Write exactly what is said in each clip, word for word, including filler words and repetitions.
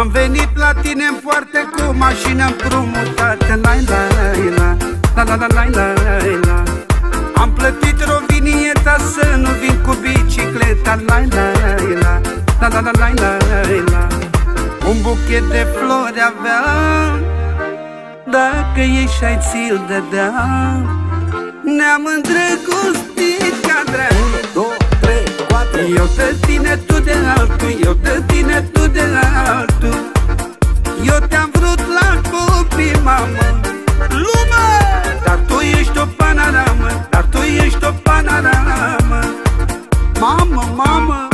Am venit la tine în poartă cu mașină împrumutată. La la la la la la la la la. Am plătit rovinieta să nu vin cu bicicleta. La la la la la la la la la. Un buchet de flori aveam, dacă ieși ai ți-l dădeam. Ne-am îndrăgostit ca drag. unu, doi, trei, patru. Eu de tine, tu de altul, eu de tine, tu de altul. Eu te-am vrut la copii, mamă, lume. Dar tu ești o panoramă, dar tu ești o panoramă. Mamă, mamă.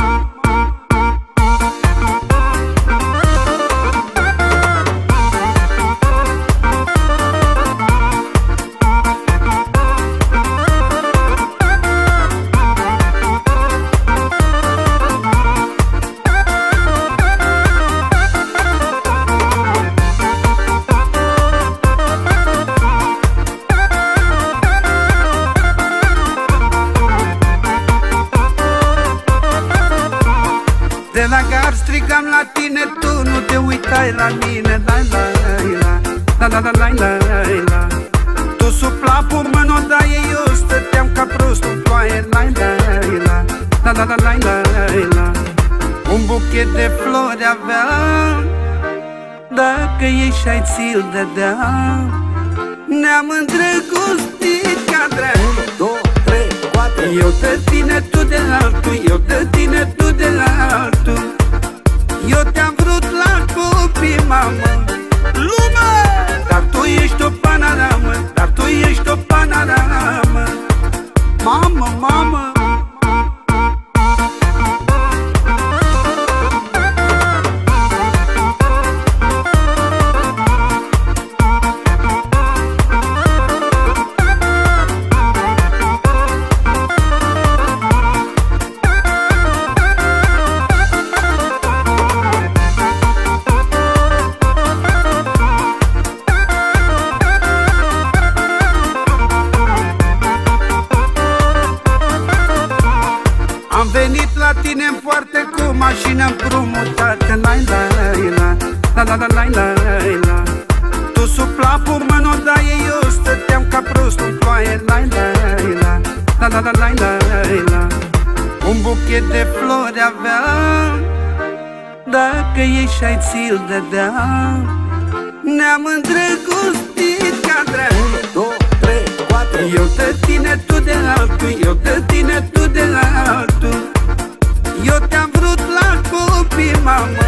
De la gar strigam la tine, tu nu te uitai la mine. La la la la la la la la la. Tu sub plapul mă n-odaie, eu stăteam ca prostul în ploaie. La la la la la la la la la. Un buchet de flori aveam, dacă ieși ai ți-l dădeam. Ne-am îndrăgostit ca drag. unu, doi, trei, patru. Eu de tine, tu de altul, eu de tine, tu de altul. Eu te-am vrut la copii, mamă, lume. Dar tu ești o panoramă, dar tu ești o panoramă. Mamă, mamă. Am venit la tine în poartă cu mașină împrumutată. La la la la la la la la la. Tu sub plapul mă n-odaie, eu stăteam ca prostul în ploaie. La la la la la la la la la. Un buchet de flori aveam, dacă ieși ai ți-l dădeam. Ne-am îndrăgostit ca drag. unu, doi, trei, patru. Eu de tine, tu de altul, eu de tine, tu de altul. Eu te-am vrut la copii, mamă,